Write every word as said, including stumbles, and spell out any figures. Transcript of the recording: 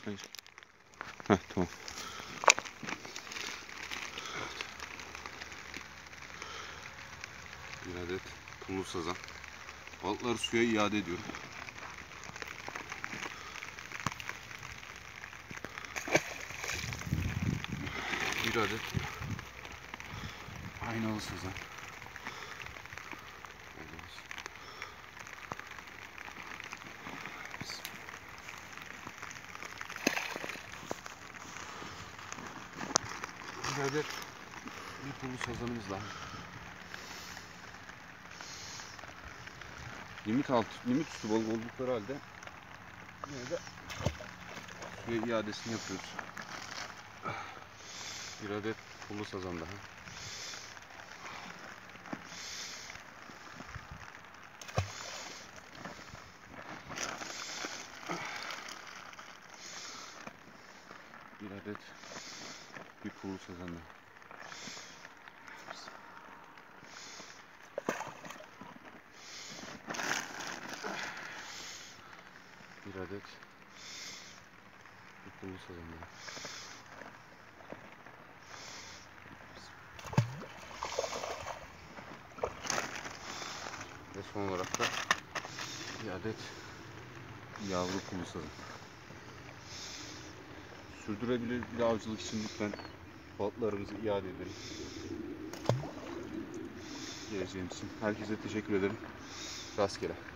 Hayır. Heh, tamam. Bir adet pullu sazan. Balıkları suya iade ediyorum. Bir adet aynalı sazan. Bir adet bir pullu sazanımız daha. Limit altı, limit üstü balık oldukları halde yine de suya iadesini yapıyoruz. Bir adet pullu sazan daha. Bir adet bir pullu sazan daha. Bir adet bir pullu sazan daha. Ve son olarak da bir adet yavru pullu sazan. Sürdürülebilir bir avcılık için lütfen balıklarımızı iade edelim. Geleceğimiz için herkese teşekkür ederim. Rastgele.